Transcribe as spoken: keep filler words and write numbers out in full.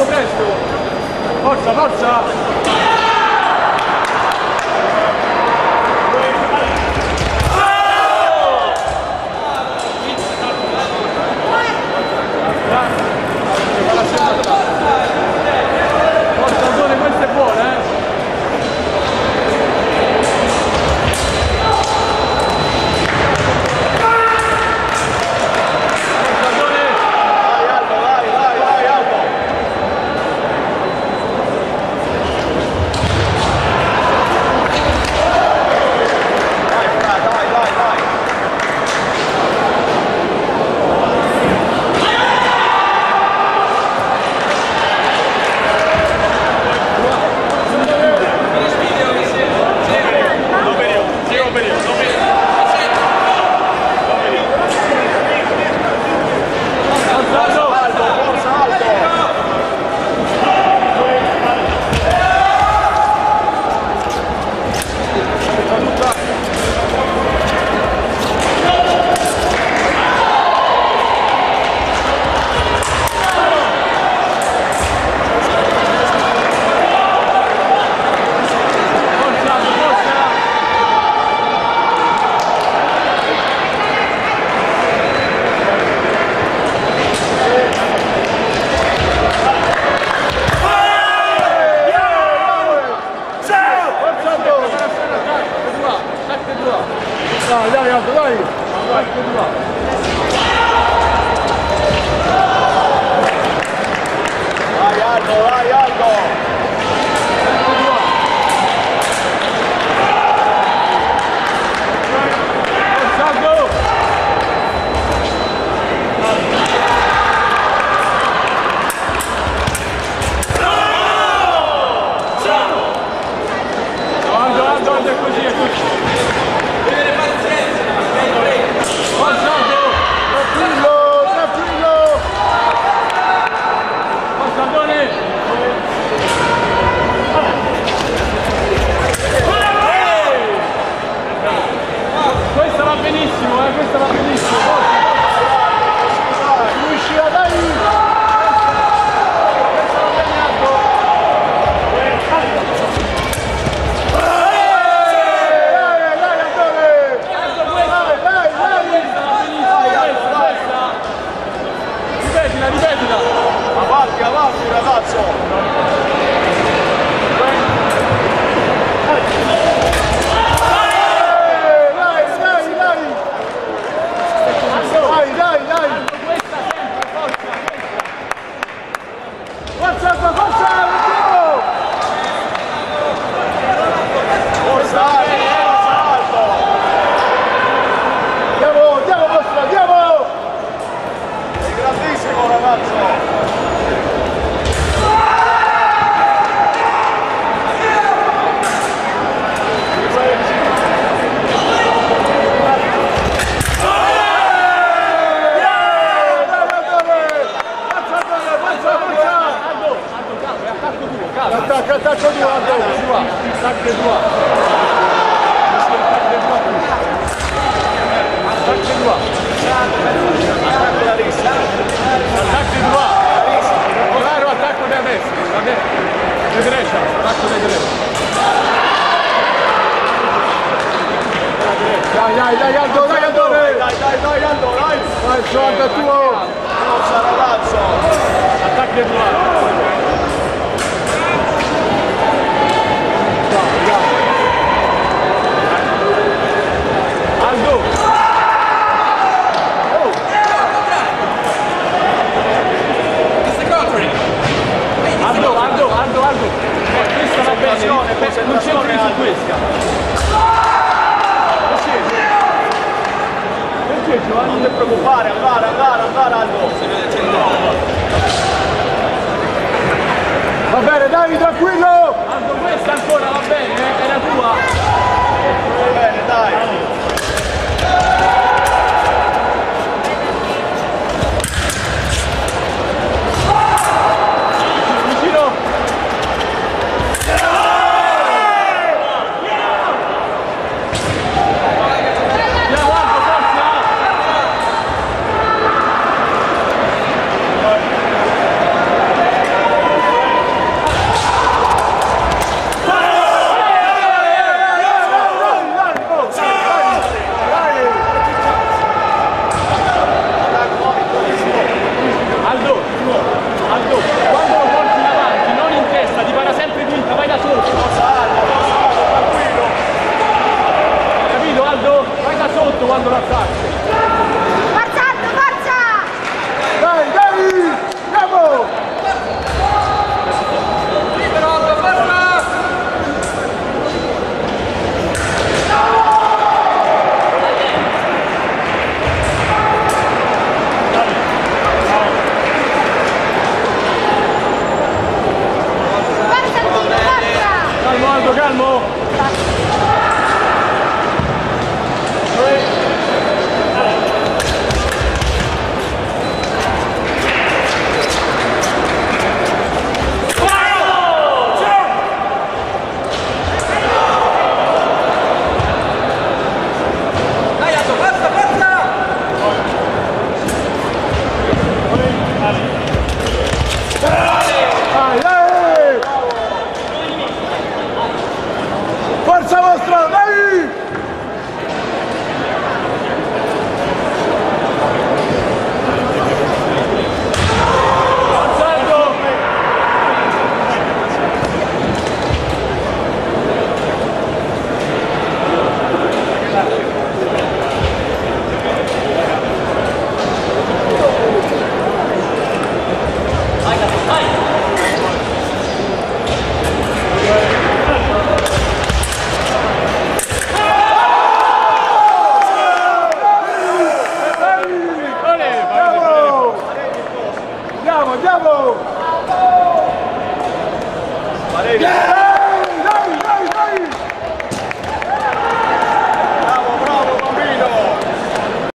presto! Forza, forza! Forza Zone, questa è buona, eh! Dai, dai, Aldo, dai! Vai, continua! Vai, Aldo, vai, Aldo! Continua! Forza, Aldo! Aldo, Aldo, Aldo, è così, è così! Questa va benissimo, eh, questa va benissimo. Riuscirà, dai! Questa va bene, Aldo! Dai, dai, Andone! Aldo, questa, dai, dai! Questa va benissimo, questa, questa! Ripetila, ripetila! Avanti, avanti, ragazzo! Attacca, attacca due, attacca due. Attacca due. Attacca due. Claro, attacco da destra, da destra. Da Grecia, attacco da Grecia. Dai, dai, dai, Aldo, dai, Aldo. Dai, dai, dai, Aldo, dai. Vai, gioca tuo. Forza, ragazzo. Attacca due. Aldo! Oh! Aldo, Aldo, Aldo, Aldo! Questa va bene, non c'entri su questa! Perché Giovanni? Non ti preoccupare, andare, andare, andare Aldo! Va bene, dai, tranquillo! Aldo, questa ancora va bene, eh? È la tua! Va bene, dai! Yeah!